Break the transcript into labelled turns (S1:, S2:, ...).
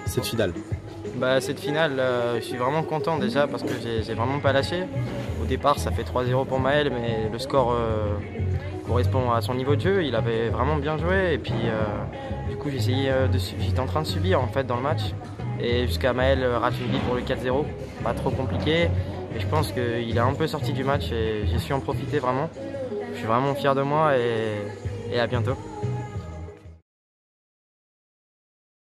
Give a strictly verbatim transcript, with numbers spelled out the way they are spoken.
S1: cette finale?
S2: Bah, cette finale, euh, je suis vraiment content déjà parce que j'ai vraiment pas lâché. Au départ, ça fait trois zéro pour Maël, mais le score euh, correspond à son niveau de jeu. Il avait vraiment bien joué et puis euh, du coup, j'essayais de, j'étais en train de subir en fait dans le match. Et jusqu'à Maël rate une bille pour le quatre zéro, pas trop compliqué. Et je pense qu'il est un peu sorti du match et j'ai su en profiter vraiment. Je suis vraiment fier de moi et, et à bientôt.